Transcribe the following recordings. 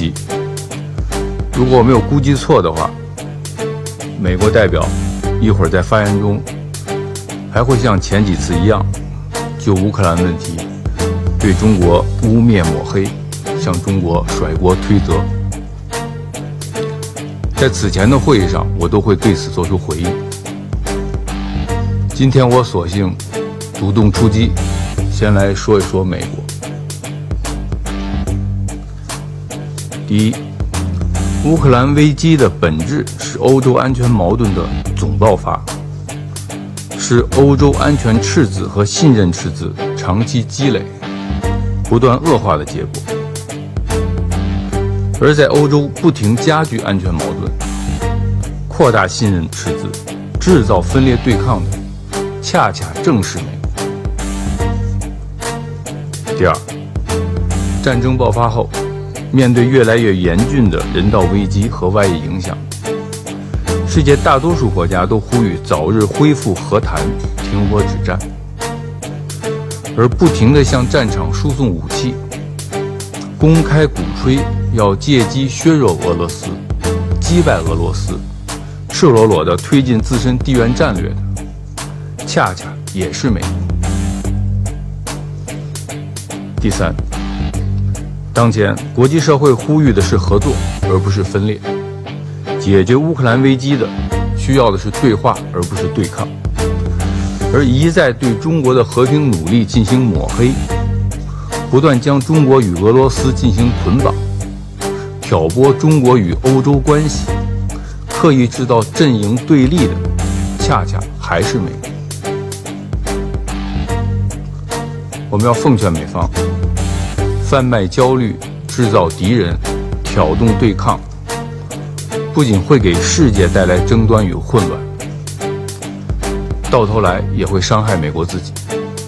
席。如果我没有估计错的话，美国代表一会儿在发言中还会像前几次一样，就乌克兰问题对中国污蔑抹黑，向中国甩锅推责。在此前的会议上，我都会对此做出回应。今天我索性主动出击，先来说一说美国。第一，乌克兰危机的本质是欧洲安全矛盾的总爆发，是欧洲安全赤字和信任赤字长期积累、不断恶化的结果。而在欧洲不停加剧安全矛盾、扩大信任赤字、制造分裂对抗的，恰恰正是美国。第二，战争爆发后，面对越来越严峻的人道危机和外溢影响，世界大多数国家都呼吁早日恢复和谈、停火止战，而不停地向战场输送武器，公开鼓吹要借机削弱俄罗斯、击败俄罗斯，赤裸裸地推进自身地缘战略的，恰恰也是美国。第三，当前国际社会呼吁的是合作，而不是分裂。解决乌克兰危机的需要的是对话，而不是对抗。而一再对中国的和平努力进行抹黑，不断将中国与俄罗斯进行捆绑，挑拨中国与欧洲关系，刻意制造阵营对立的，恰恰还是美国。我们要奉劝美方，贩卖焦虑、制造敌人、挑动对抗，不仅会给世界带来争端与混乱，到头来也会伤害美国自己。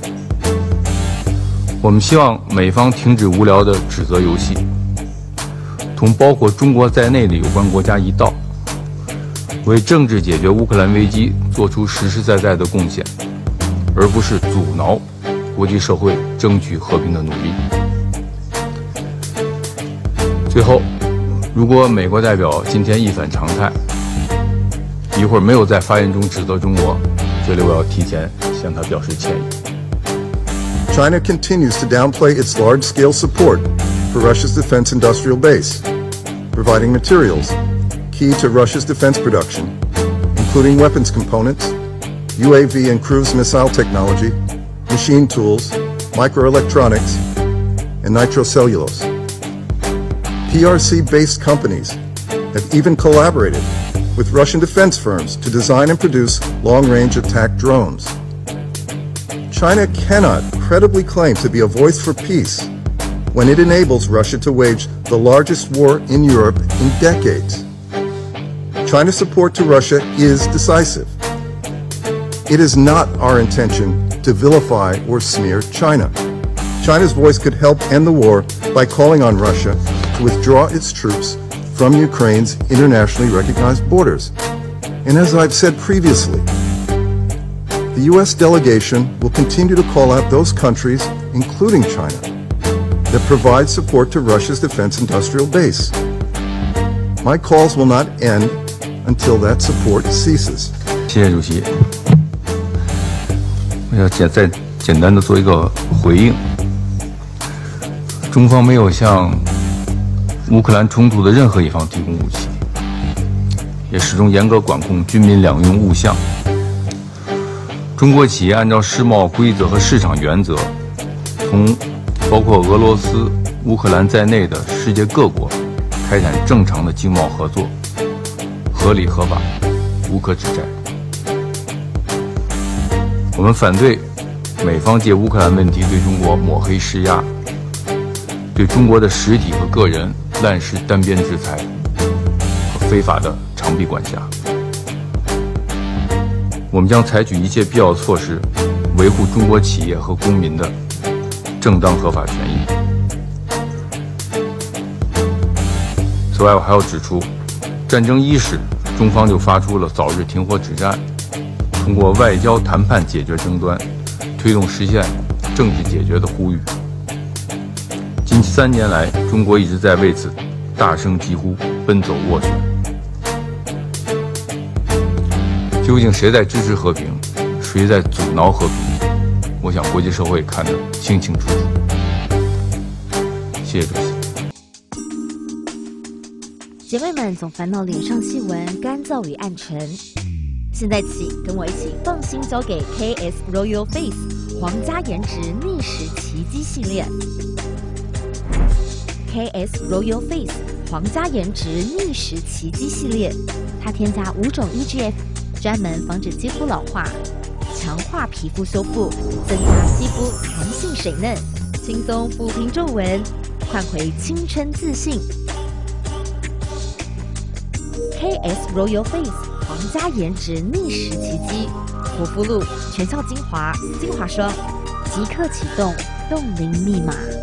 我们希望美方停止无聊的指责游戏，同包括中国在内的有关国家一道，为政治解决乌克兰危机做出实实在在的贡献，而不是阻挠国际社会争取和平的努力。最后，如果美国代表今天一反常态，一会儿没有在发言中指责中国，这里我要提前向他表示歉意。 China continues to downplay its large-scale support for Russia's defense industrial base, providing materials key to Russia's defense production, including weapons components, UAV and cruise missile technology, machine tools, microelectronics, and nitrocellulose. PRC-based companies have even collaborated with Russian defense firms to design and produce long-range attack drones. China cannot credibly claim to be a voice for peace when it enables Russia to wage the largest war in Europe in decades. China's support to Russia is decisive. It is not our intention to vilify or smear China. China's voice could help end the war by calling on Russia to withdraw its troops from Ukraine's internationally recognized borders. And as I've said previously, the U.S. delegation will continue to call out those countries, including China, that provide support to Russia's defense industrial base. My calls will not end until that support ceases. 谢谢主席。我要再简单的做一个回应。中方没有向乌克兰冲突的任何一方提供武器，也始终严格管控军民两用物项。中国企业按照世贸规则和市场原则，同包括俄罗斯、乌克兰在内的世界各国开展正常的经贸合作，合理合法，无可指摘。我们反对美方借乌克兰问题对中国抹黑施压，对中国的实体和个人滥施单边制裁和非法的长臂管辖。我们将采取一切必要措施，维护中国企业和公民的正当合法权益。此外，我还要指出，战争伊始，中方就发出了早日停火止战，通过外交谈判解决争端，推动实现政治解决的呼吁。近3年来，中国一直在为此大声疾呼，奔走斡旋。究竟谁在支持和平，谁在阻挠和平？我想国际社会看得清清楚楚。谢谢主席。 姐妹们总烦恼脸上细纹干燥与暗沉，现在起跟我一起放心交给 KS Royal Face 皇家颜值逆时奇迹系列。KS Royal Face 皇家颜值逆时奇迹系列，它添加5种 EGF， 专门防止肌肤老化，强化皮肤修复，增加肌肤弹性水嫩，轻松抚平皱纹，换回青春自信。KS Royal Face 皇家颜值逆时奇迹，护肤露、全效精华、精华霜，即刻启动冻龄密码。